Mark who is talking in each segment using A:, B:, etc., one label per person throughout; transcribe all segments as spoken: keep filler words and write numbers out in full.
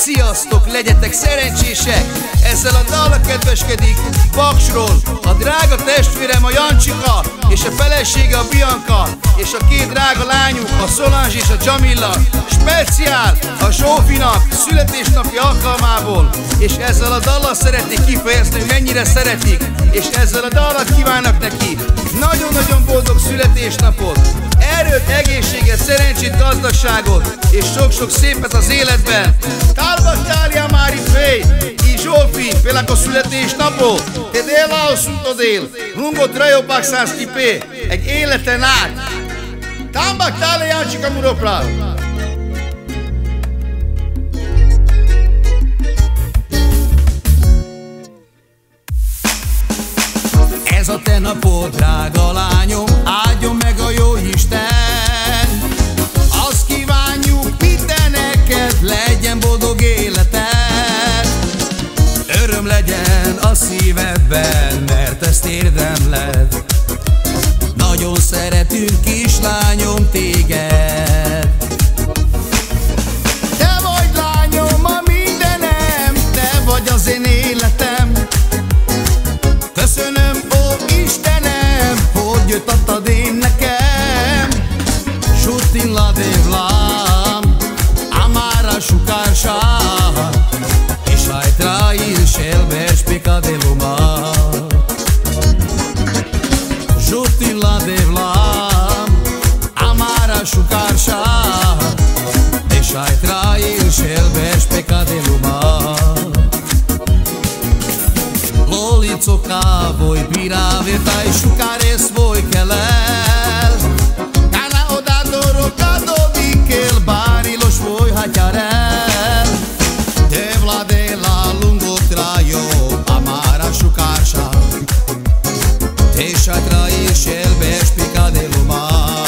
A: Sziasztok, legyetek szerencsések! Ezzel a dallal kedveskedik Paksról a drága testvérem a Jancsika, és a felesége a Bianca, és a két drága lányuk a Solange és a Jamila. Speciál a Zsófinak születésnapja alkalmából, és ezzel a dallal szeretnék kifejezni, hogy mennyire szeretik, és ezzel a dallal kívánnak neki nagyon-nagyon boldog születésnapot, erőt, egészséget, szerencsét, gazdaságot, és sok-sok szépet az életben. Talbattálja már itt fej, i Zsófi, pelak a születésnapó, te dél alszunto dél, rungo trajo pakszánsz tipé, egy életen át. Talbattálja Jancsika muropra. Ez a te napod, drága lányom, áldjon meg a jó Isten. Azt kívánjuk minden neked, legyen boldog életed. Öröm legyen a szívedben, mert ezt érdemled. Nagyon szeretünk, kislányom, téged. Te vagy lányom a mindenem, te vagy az én életem. Köszönöm, ó Istenem, hogy jött adtad én nekem. Žutim ladevlam, amara šukarša, és aj trajil šelbeš pikadeluma. Žutim ladevlam, amara šukarša, és aj trajil šelbeš pikadeluma. Lolico kavoj, pirave taj šukare svoj kelel. Kana odadoro kado vikel, barilo svoj haťarel. Te vladela lungo trajo, amara šukarša, te šatra i šelbeš pikadeluma.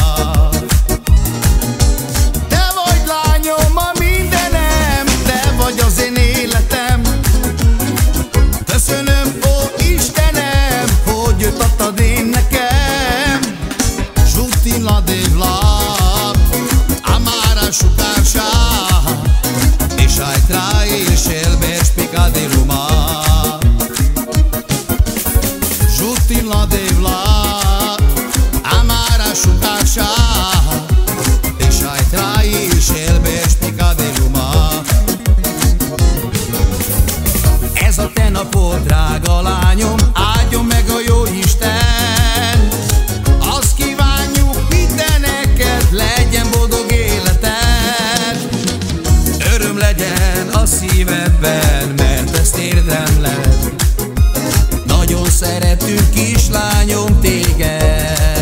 A: Te vagy lányom a mindenem, te vagy az én életem. Köszönöm, ó Istenem, hogy jött adtad én nekem. Žutim ladevlam, amara šukarša, és aj trajil šelbeš pikadeluma. Žutim ladevlam, amara šukarša, és aj trajil šelbeš pikadeluma. Ez a te napod, drága lányom, áldjon meg a jó Isten. Azt kívánjuk minden neked, legyen boldog életed. Öröm legyen a szívedben, mert ezt érdemled. Nagyon szeretünk, kislányom, téged.